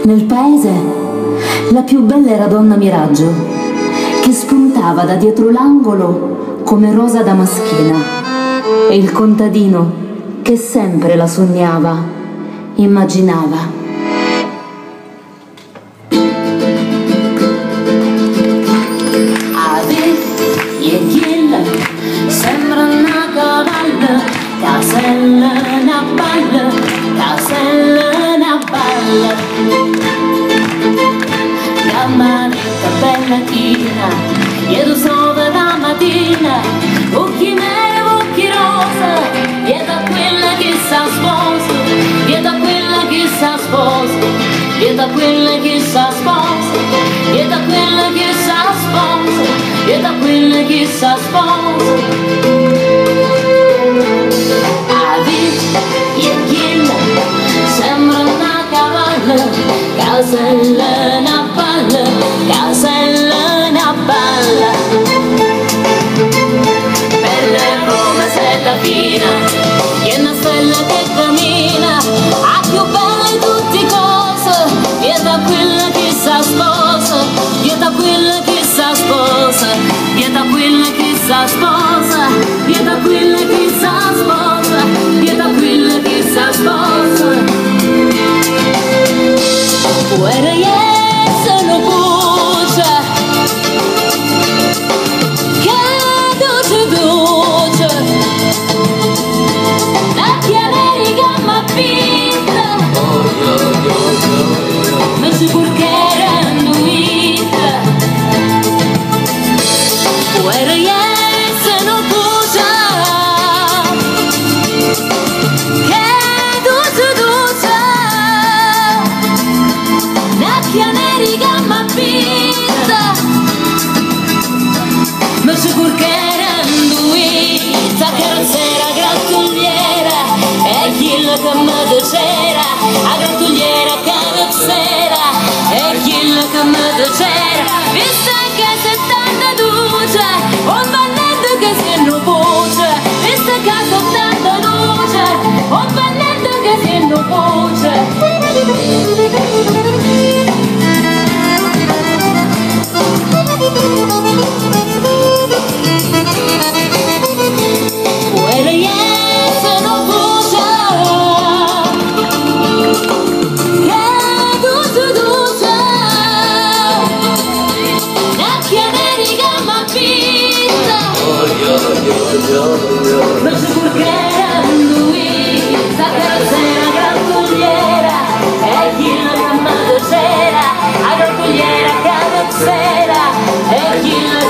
Nel paese la più bella era donna Miraggio, che spuntava da dietro l'angolo come rosa damaschina, e il contadino che sempre la sognava, immaginava. Sembra una cavalla, casella, una balla, casella, una balla. La manetta bella china, e tu sove la mattina, occhi neri, occhi rosa, e da quella che sa sposa, e da quella che sa sposa, e da quella che sa sposa, e da quella che sa sposa, e da quella che sa sposa. Sembra una cavalla, casella, una balla, casella, una balla. Bella come sella fina, e una stella che cammina, a più belle tutte cose, e da quella che sa sposa, e da quella che sa sposa, e da quella che sa sposa, e da quella che sa sposa, e da quella che sa sposa. Fuera essa no puja, che duce, la chiamerica ma pinta, ma sicur che era nuita. Fuera essa no puja, ma pinta, ma sicur che era induita, carrozzera, grattugliera, e chi la che mi dicera, a grattugliera, carrozzera, e chi la che mi dicera, vista che 72, un bannetto che si non puce, vista che 72, un bannetto che si non puce. Non sicur che era lui, sa carrozzera, grattugliera, e chi la che mi dicera, a grattugliera, carrozzera, e chi la